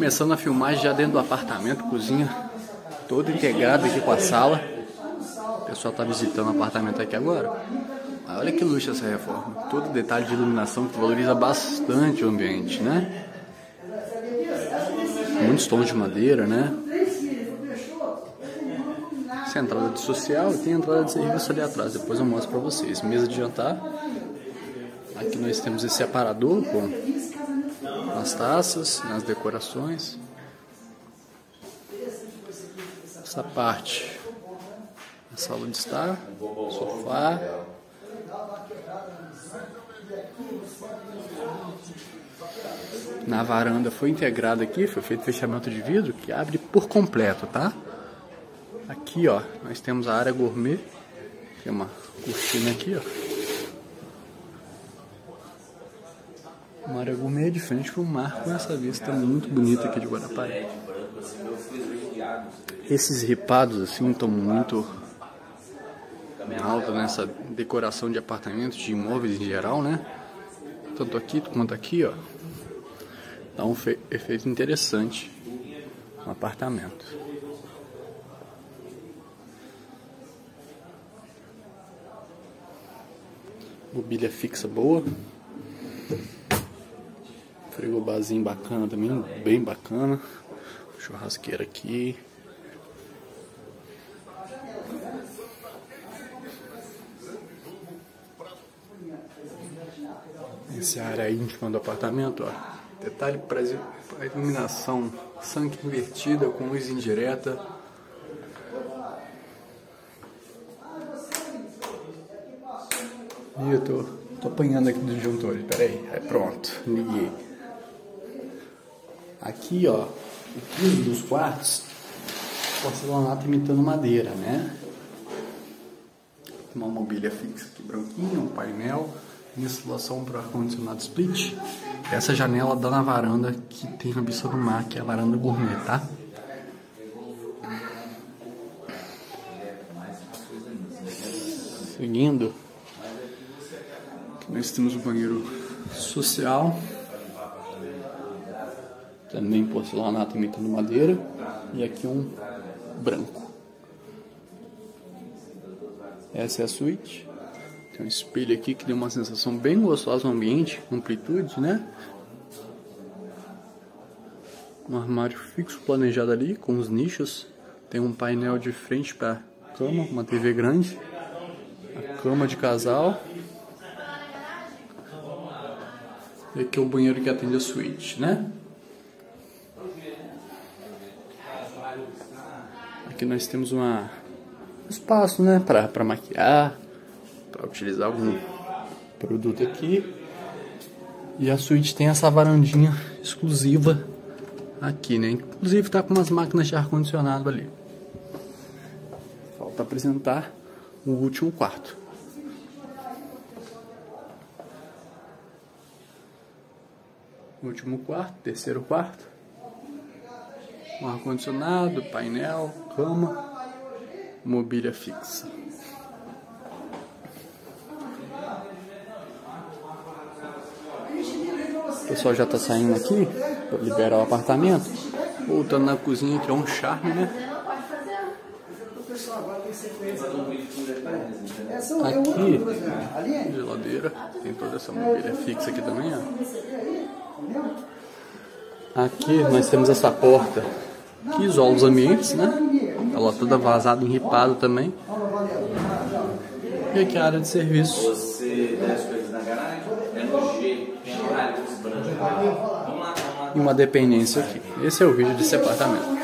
Começando a filmagem já dentro do apartamento, cozinha toda integrada aqui com a sala. O pessoal tá visitando o apartamento aqui agora. Mas olha que luxo essa reforma. Todo detalhe de iluminação que valoriza bastante o ambiente, né? Muitos tons de madeira, né? Essa é a entrada de social e tem a entrada de serviço ali atrás. Depois eu mostro pra vocês. Mesa de jantar. Aqui nós temos esse aparador com as taças, as decorações. Essa parte, a sala de estar, sofá. Na varanda foi integrado aqui, foi feito fechamento de vidro que abre por completo, tá? Aqui, ó, nós temos a área gourmet. Tem uma cortina aqui, ó. Uma área gourmet de frente para o mar com essa vista muito bonita aqui de Guarapari. Esses ripados assim estão muito alta nessa decoração de apartamentos, de imóveis em geral, né? Tanto aqui quanto aqui, ó. Dá um efeito interessante no apartamento. Mobília fixa boa. Frigobarzinho bacana também, bem bacana. Churrasqueira aqui. Essa é a área íntima do apartamento, ó. Detalhe para a iluminação, sangue invertida com luz indireta. E eu tô apanhando aqui dos disjuntores, peraí, aí pronto, liguei. Aqui, ó, o piso dos quartos, porcelanato imitando madeira, né? Uma mobília fixa aqui branquinha, um painel, instalação para ar-condicionado split. Essa janela dá na varanda que tem a vista do mar, que é a varanda gourmet, tá? Seguindo, aqui nós temos o banheiro social. Também porcelanato imitando madeira. E aqui um branco. Essa é a suíte. Tem um espelho aqui que deu uma sensação bem gostosa no ambiente. Amplitude, né? Um armário fixo planejado ali com os nichos. Tem um painel de frente para cama, uma TV grande. A cama de casal. E aqui é o banheiro que atende a suíte, né? Aqui nós temos um espaço, né, para maquiar, para utilizar algum produto aqui. E a suíte tem essa varandinha exclusiva aqui, né? Inclusive tá com umas máquinas de ar-condicionado ali. Falta apresentar o último quarto. Último quarto, terceiro quarto. Um ar-condicionado, painel, cama, mobília fixa. O pessoal já está saindo aqui para liberar o apartamento. Voltando na cozinha, que é um charme, né? Aqui, geladeira, tem toda essa mobília fixa aqui também, ó. Aqui nós temos essa porta que isola os ambientes, né? Ela toda vazada, enripada também. E aqui a área de serviço. E uma dependência aqui. Esse é o vídeo desse apartamento.